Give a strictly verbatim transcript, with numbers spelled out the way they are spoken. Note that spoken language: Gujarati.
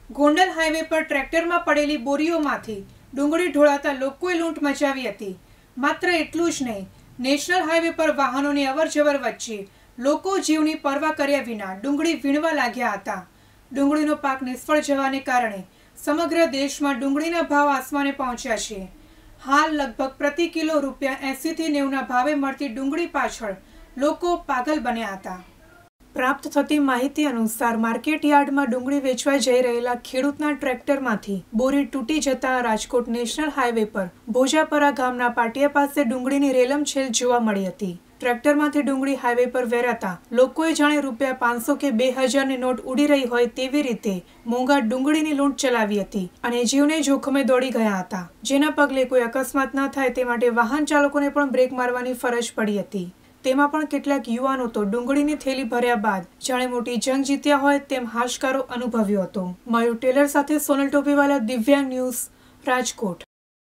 ગોંડલ હાઈવે પર ટ્રેક્ટરમાં પડેલી બોરીઓમાંથી ડુંગળી ઢોળાતા લોકોએ લૂંટ મચાવી હતી। માત્ર એટલું જ નહીં, નેશનલ હાઈવે પર વાહનોની અવરજવર વચ્ચે લોકો જીવની પરવા કર્યા વિના ડુંગળી વીણવા લાગ્યા હતા। ડુંગળીનો પાક નિષ્ફળ જવાને કારણે સમગ્ર દેશમાં ડુંગળીના ભાવ આસમાને પહોંચ્યા છે। હાલ લગભગ પ્રતિ કિલો રૂપિયા એંસી થી નેવું ના ભાવે મળતી ડુંગળી પાછળ લોકો પાગલ બન્યા હતા। પ્રાપ્ત થતી માહિતી અનુસાર માર્કેટ યાર્ડમાં ડુંગળી વેચવા જઈ રહેલા ખેડૂતના ટ્રેક્ટરમાંથી બોરી તૂટી જતા રાજકોટ નેશનલ હાઈવે પર ભોજાપરા ગામના પાટિયા પાસે ડુંગળીની રેલમછેલ જોવા મળી હતી। ટ્રેક્ટરમાંથી ડુંગળી હાઈવે પર વેરાતા લોકોએ જાણે રૂપિયા પાંચસો કે બે હજારની નોટ ઉડી રહી હોય તેવી રીતે મોંઘા ડુંગળીની લૂંટ ચલાવી હતી અને જીવને જોખમે દોડી ગયા હતા, જેના પગલે કોઈ અકસ્માત ન થાય તે માટે વાહન ચાલકોને પણ બ્રેક મારવાની ફરજ પડી હતી। તેમાં પણ કેટલાક યુવાનો તો ડુંગળીની થેલી ભર્યા બાદ જાણે મોટી જંગ જીત્યા હોય તેમ હાશકારો અનુભવ્યો હતો। મયુર ટેલર સાથે સોનલ ટોપીવાલા, દિવ્યાંગ ન્યૂઝ, રાજકોટ।